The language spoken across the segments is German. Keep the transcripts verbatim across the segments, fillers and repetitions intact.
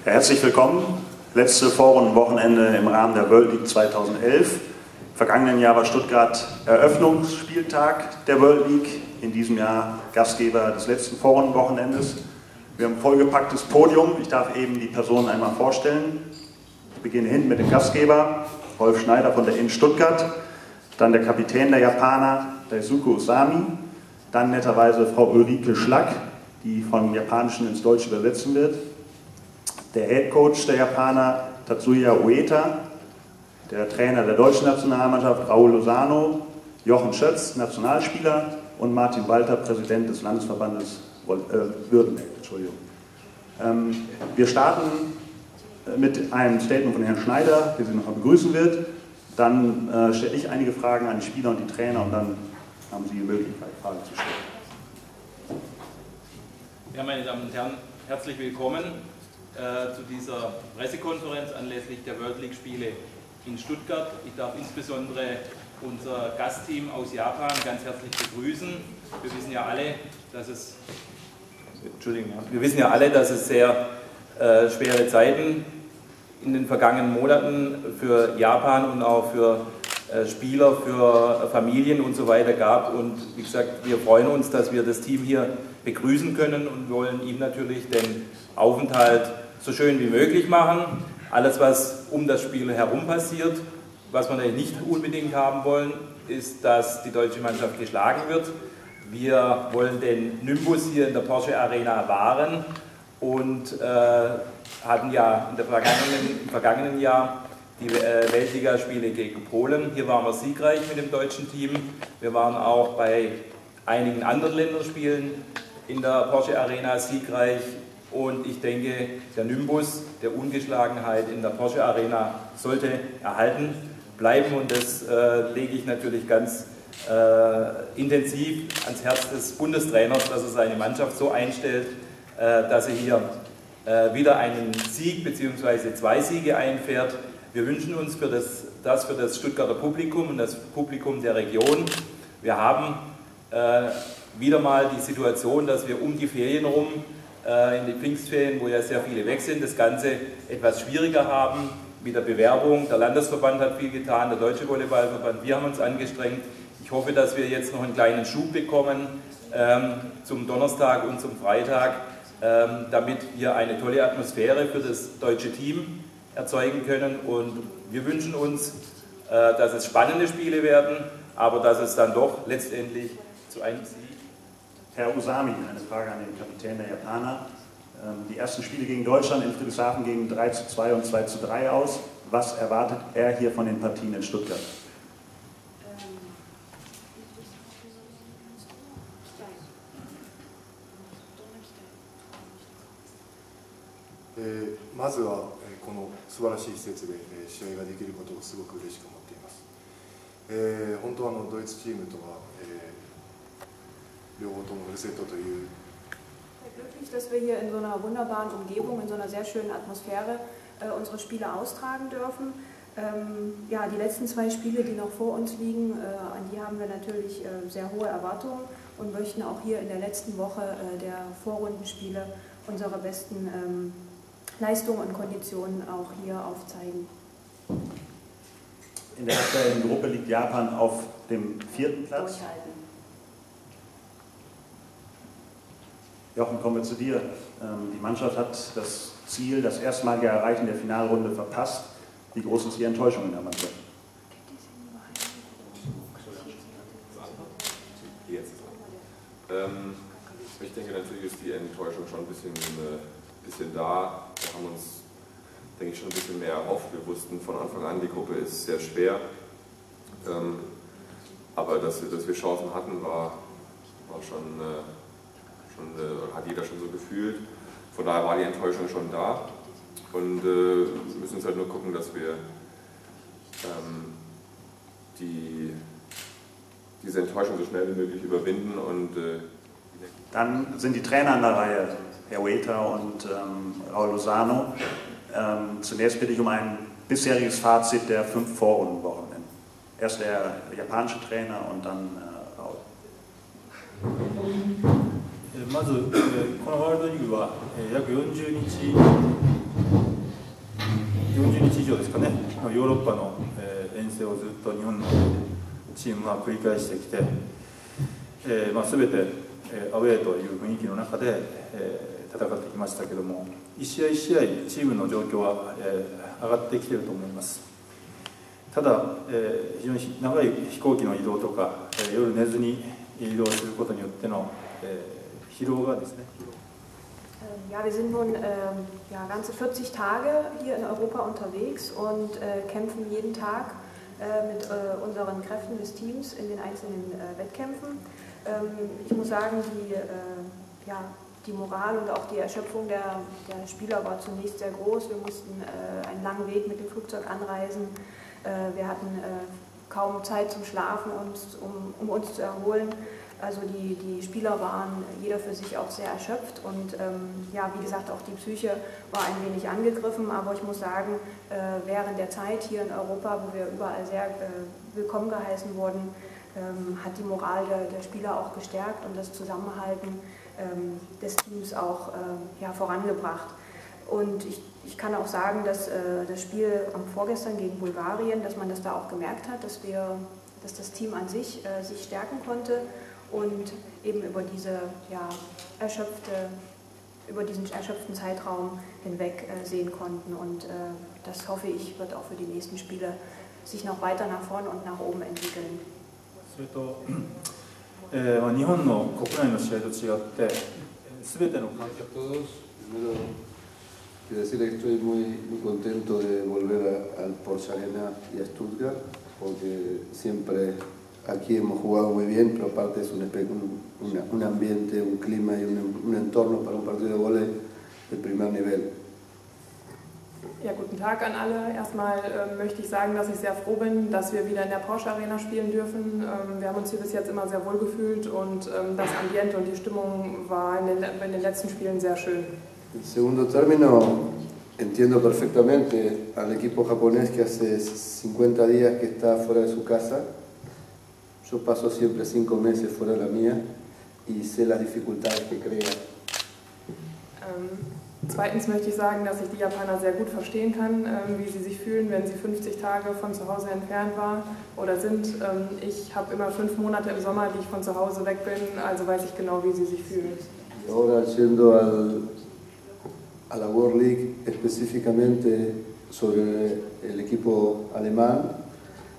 Ja, herzlich willkommen. Letzte Vorrundenwochenende im Rahmen der World League zweitausendelf. Im vergangenen Jahr war Stuttgart Eröffnungsspieltag der World League. In diesem Jahr Gastgeber des letzten Vorrundenwochenendes. Wir haben ein vollgepacktes Podium. Ich darf eben die Personen einmal vorstellen. Ich beginne hinten mit dem Gastgeber, Rolf Schneider von der I N Stuttgart. Dann der Kapitän der Japaner, Daisuke Usami. Dann netterweise Frau Ulrike Schlack, die vom Japanischen ins Deutsche übersetzen wird. Der Head Coach der Japaner, Tatsuya Ueta. Der Trainer der deutschen Nationalmannschaft, Raul Lozano. Jochen Schötz, Nationalspieler. Und Martin Walter, Präsident des Landesverbandes äh, Württemberg. Entschuldigung. Ähm, wir starten mit einem Statement von Herrn Schneider, der Sie noch mal begrüßen wird. Dann äh, stelle ich einige Fragen an die Spieler und die Trainer und dann haben Sie die Möglichkeit, Fragen zu stellen. Ja, meine Damen und Herren, herzlich willkommen äh, zu dieser Pressekonferenz anlässlich der World League Spiele in Stuttgart. Ich darf insbesondere unser Gastteam aus Japan ganz herzlich begrüßen. Wir wissen ja alle, dass es, Entschuldigung, wir wissen ja alle, dass es sehr äh, schwere Zeiten in den vergangenen Monaten für Japan und auch für äh, Spieler, für Familien und so weiter gab. Und wie gesagt, wir freuen uns, dass wir das Team hier begrüßen können und wollen ihm natürlich den Aufenthalt so schön wie möglich machen. Alles, was um das Spiel herum passiert, was wir natürlich nicht unbedingt haben wollen, ist, dass die deutsche Mannschaft geschlagen wird. Wir wollen den Nimbus hier in der Porsche Arena wahren und äh, hatten ja in der vergangenen, im vergangenen Jahr die äh, Weltligaspiele gegen Polen. Hier waren wir siegreich mit dem deutschen Team. Wir waren auch bei einigen anderen Länderspielen in der Porsche Arena siegreich. Und ich denke, der Nimbus der Ungeschlagenheit in der Porsche Arena sollte erhalten bleiben. Und das äh, lege ich natürlich ganz äh, intensiv ans Herz des Bundestrainers, dass er seine Mannschaft so einstellt, äh, dass er hier äh, wieder einen Sieg bzw. zwei Siege einfährt. Wir wünschen uns für das, das für das Stuttgarter Publikum und das Publikum der Region. Wir haben äh, wieder mal die Situation, dass wir um die Ferien rum, in den Pfingstferien, wo ja sehr viele weg sind, das Ganze etwas schwieriger haben mit der Bewerbung. Der Landesverband hat viel getan, der Deutsche Volleyballverband, wir haben uns angestrengt. Ich hoffe, dass wir jetzt noch einen kleinen Schub bekommen ähm, zum Donnerstag und zum Freitag, ähm, damit wir eine tolle Atmosphäre für das deutsche Team erzeugen können. Und wir wünschen uns, äh, dass es spannende Spiele werden, aber dass es dann doch letztendlich zu einem Sieg. Herr Usami, eine Frage an den Kapitän der Japaner. Die ersten Spiele gegen Deutschland in Friedrichshafen gingen drei zu zwei und zwei zu drei aus. Was erwartet er hier von den Partien in Stuttgart? まずはこの素晴らしい施設で試合ができることをすごく嬉しく思っています。えー、本当はあのドイツチームとは、えー、両方ともフルセットという。 Glücklich, dass wir hier in so einer wunderbaren Umgebung, in so einer sehr schönen Atmosphäre äh, unsere Spiele austragen dürfen. Ähm, ja, die letzten zwei Spiele, die noch vor uns liegen, äh, an die haben wir natürlich äh, sehr hohe Erwartungen und möchten auch hier in der letzten Woche äh, der Vorrundenspiele unsere besten ähm, Leistungen und Konditionen auch hier aufzeigen. In der aktuellen Gruppe liegt Japan auf dem vierten Platz. Durchhalten. Jochen, kommen wir zu dir. Die Mannschaft hat das Ziel, das erstmalige Erreichen der Finalrunde verpasst. Wie groß ist die Enttäuschung in der Mannschaft? Jetzt. Ähm, ich denke, natürlich ist die Enttäuschung schon ein bisschen, äh, bisschen da. Wir haben uns, denke ich, schon ein bisschen mehr erhofft. Wir wussten von Anfang an, die Gruppe ist sehr schwer. Ähm, aber dass, dass wir Chancen hatten, war, war schon... Äh, Und, äh, hat jeder schon so gefühlt. Von daher war die Enttäuschung schon da. Und äh, müssen jetzt halt nur gucken, dass wir ähm, die, diese Enttäuschung so schnell wie möglich überwinden. Und, äh, Dann sind die Trainer an der Reihe, Herr Ueta und ähm, Raul Lozano. Ähm, zunächst bitte ich um ein bisheriges Fazit der fünf Vorrundenwochenenden. Erst der japanische Trainer und dann äh, Raul. まずこのワールドリーグは約よんじゅうにちヨーロッパの、えー、遠征をずっと日本のチームは繰り返してきて、えーまあ、全て、えー、アウェーという雰囲気の中で、えー、戦ってきましたけども、一試合一試合チームの状況は、えー、上がってきていると思います。ただ、えー、非常に長い飛行機の移動とか、えー、夜寝ずに移動することによっての、えー、疲労がですね。 Ja, wir sind nun ähm, ja, ganze vierzig Tage hier in Europa unterwegs und äh, kämpfen jeden Tag äh, mit äh, unseren Kräften des Teams in den einzelnen äh, Wettkämpfen. Ähm, ich muss sagen, die, äh, ja, die Moral und auch die Erschöpfung der, der Spieler war zunächst sehr groß. Wir mussten äh, einen langen Weg mit dem Flugzeug anreisen. Äh, wir hatten äh, kaum Zeit zum Schlafen, uns, um, um uns zu erholen. Also die, die Spieler waren jeder für sich auch sehr erschöpft und ähm, ja, wie gesagt, auch die Psyche war ein wenig angegriffen, aber ich muss sagen, äh, während der Zeit hier in Europa, wo wir überall sehr äh, willkommen geheißen wurden, ähm, hat die Moral der, der Spieler auch gestärkt und das Zusammenhalten ähm, des Teams auch äh, ja, vorangebracht. Und ich, ich kann auch sagen, dass äh, das Spiel am vorgestern gegen Bulgarien, dass man das da auch gemerkt hat, dass, wir, dass das Team an sich äh, sich stärken konnte und eben über diese ja, erschöpfte, über diesen erschöpften Zeitraum hinweg äh, sehen konnten. Und äh, das hoffe ich, wird auch für die nächsten Spiele sich noch weiter nach vorn und nach oben entwickeln. それと、えーまあ、日本の国内の試合と違って、すべての観客。 Quiero decirle que estoy muy, muy contento de volver a, al Porsche Arena y a Stuttgart, porque siempre aquí hemos jugado muy bien, pero aparte es un, un, un ambiente, un clima y un, un entorno para un partido de vóley de primer nivel. Ja, guten Tag an alle. Erstmal äh, möchte ich sagen, dass ich sehr froh bin, dass wir wieder in der Porsche Arena spielen dürfen. Ähm, wir haben uns hier bis jetzt immer sehr wohl gefühlt und ähm, das Ambiente und die Stimmung war in den, in den letzten Spielen sehr schön. En segundo término, entiendo perfectamente al equipo japonés que hace cincuenta días que está fuera de su casa. Yo paso siempre cinco meses fuera de la mía y sé las dificultades que crea. Ähm, zweitens möchte ich sagen, dass ich die Japaner sehr gut verstehen kann, ähm, wie sie sich fühlen, wenn sie fünfzig Tage von zu Hause entfernt waren oder sind. Ähm, ich habe immer fünf Monate im Sommer, die ich von zu Hause weg bin, also weiß ich genau, wie sie sich fühlen. Y ahora yendo al, a la World League, específicamente sobre el equipo alemán,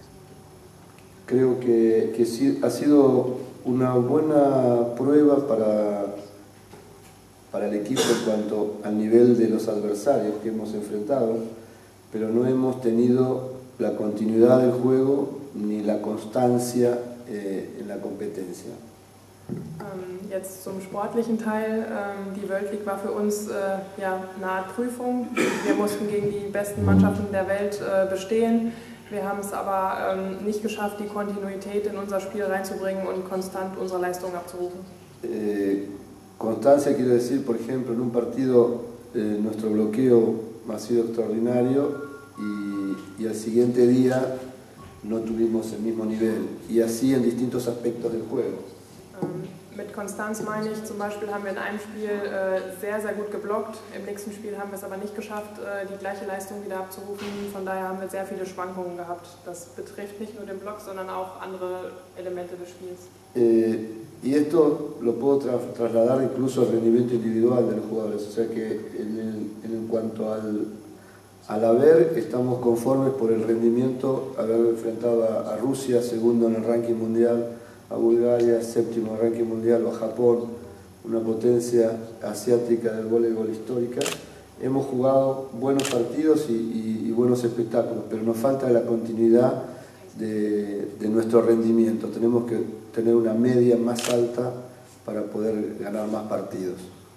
creo que, que ha sido una buena prueba para, para el equipo en cuanto al nivel de los adversarios que hemos enfrentado, pero no hemos tenido la continuidad del juego ni la constancia eh, en la competencia. Ähm, jetzt zum sportlichen Teil. Ähm, die World League war für uns äh, ja, eine Art Prüfung. Wir mussten gegen die besten Mannschaften der Welt äh, bestehen. Wir haben es aber ähm, nicht geschafft, die Kontinuität in unser Spiel reinzubringen und konstant unsere Leistung abzurufen. Eh, constancia quiero decir, por ejemplo, en un partido eh, nuestro bloqueo ha sido extraordinario y, y al siguiente día no tuvimos el mismo nivel y así en distintos aspectos del juego. Ähm, mit Konstanz meine ich, zum Beispiel haben wir in einem Spiel äh, sehr, sehr gut geblockt. Im nächsten Spiel haben wir es aber nicht geschafft, äh, die gleiche Leistung wieder abzurufen. Von daher haben wir sehr viele Schwankungen gehabt. Das betrifft nicht nur den Block, sondern auch andere Elemente des Spiels. Eh, y esto lo puedo tra trasladar incluso al rendimiento individual de los jugadores. O sea que en, el, en cuanto al, al haber, estamos conformes por el rendimiento, haber enfrentado a, a Rusia, segundo en el ranking mundial, a Bulgaria, séptimo ranking mundial, o a Japón, una potencia asiática del voleibol histórica. Hemos jugado buenos partidos y, y, y buenos espectáculos, pero nos falta la continuidad de, de nuestro rendimiento. Tenemos que tener una media más alta para poder ganar más partidos.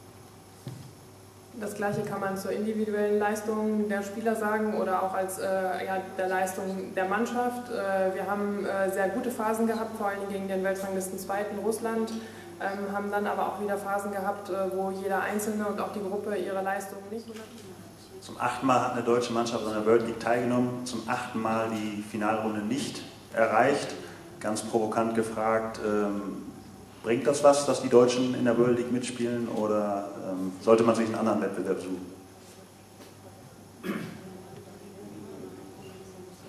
Das Gleiche kann man zur individuellen Leistung der Spieler sagen oder auch als äh, ja, der Leistung der Mannschaft. Äh, wir haben äh, sehr gute Phasen gehabt, vor allem gegen den Weltranglisten Zweiten Russland, ähm, haben dann aber auch wieder Phasen gehabt, äh, wo jeder Einzelne und auch die Gruppe ihre Leistung nicht hundertprozentig. Zum achten Mal hat eine deutsche Mannschaft an der World League teilgenommen, zum achten Mal die Finalrunde nicht erreicht. Ganz provokant gefragt, ähm, bringt das was, dass die Deutschen in der World League mitspielen oder ähm, sollte man sich einen anderen Wettbewerb suchen?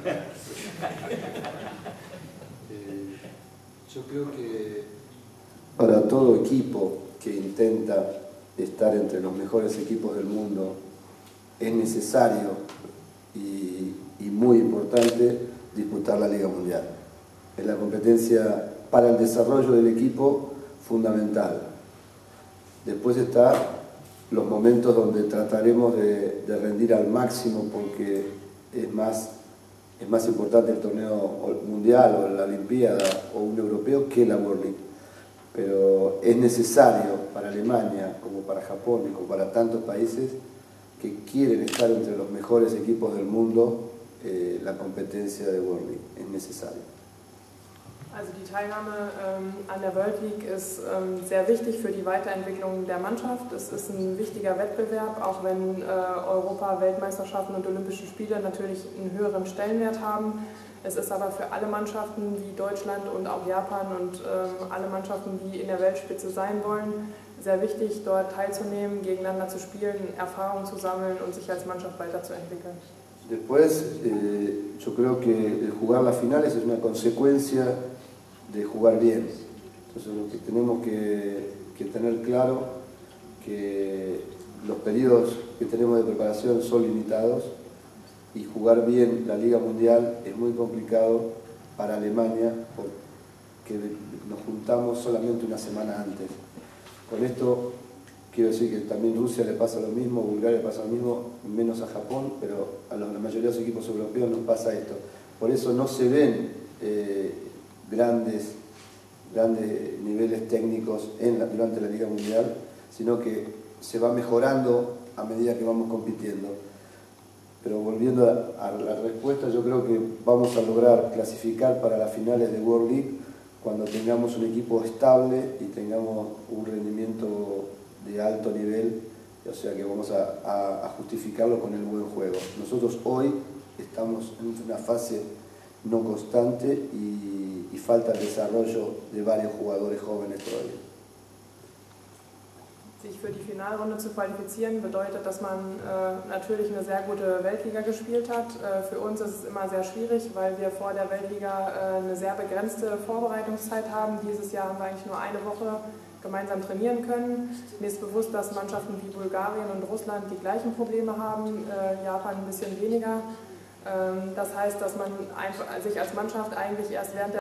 Eh, yo creo que para todo equipo que intenta estar entre los mejores equipos del mundo es necesario y, y muy importante disputar la Liga Mundial. Es la competencia para el desarrollo del equipo fundamental. Después está los momentos donde trataremos de, de rendir al máximo porque es más, es más importante el torneo mundial o la Olimpiada o un europeo que la World League. Pero es necesario para Alemania, como para Japón y como para tantos países que quieren estar entre los mejores equipos del mundo, eh, la competencia de World League. Es necesario. Also die Teilnahme ähm, an der World League ist ähm, sehr wichtig für die Weiterentwicklung der Mannschaft. Es ist ein wichtiger Wettbewerb, auch wenn äh, Europa, Weltmeisterschaften und Olympische Spiele natürlich einen höheren Stellenwert haben. Es ist aber für alle Mannschaften wie Deutschland und auch Japan und ähm, alle Mannschaften, die in der Weltspitze sein wollen, sehr wichtig, dort teilzunehmen, gegeneinander zu spielen, Erfahrungen zu sammeln und sich als Mannschaft weiterzuentwickeln. Después, eh, yo creo que jugar las finales es una consecuencia de jugar bien. Entonces lo que tenemos que, que tener claro que los periodos que tenemos de preparación son limitados y jugar bien la Liga Mundial es muy complicado para Alemania porque nos juntamos solamente una semana antes. Con esto quiero decir que también Rusia le pasa lo mismo, Bulgaria le pasa lo mismo, menos a Japón, pero a la mayoría de los equipos europeos nos pasa esto. Por eso no se ven eh, grandes, grandes niveles técnicos en la, durante la Liga Mundial, sino que se va mejorando a medida que vamos compitiendo. Pero volviendo a, a la respuesta, yo creo que vamos a lograr clasificar para las finales de World League cuando tengamos un equipo estable y tengamos un rendimiento de alto nivel, o sea que vamos a, a, a justificarlo con el buen juego. Nosotros hoy estamos en una fase no constante y, y falta el desarrollo de varios jugadores jóvenes todavía. Sich für die Finalrunde zu qualifizieren bedeutet, dass man äh, natürlich eine sehr gute Weltliga gespielt hat. Äh, für uns ist es immer sehr schwierig, weil wir vor der Weltliga äh, eine sehr begrenzte Vorbereitungszeit haben. Dieses Jahr haben wir eigentlich nur eine Woche gemeinsam trainieren können. Mir ist bewusst, dass Mannschaften wie Bulgarien und Russland die gleichen Probleme haben, äh, Japan ein bisschen weniger. Ähm, das heißt, dass man einfach, sich als Mannschaft eigentlich erst während der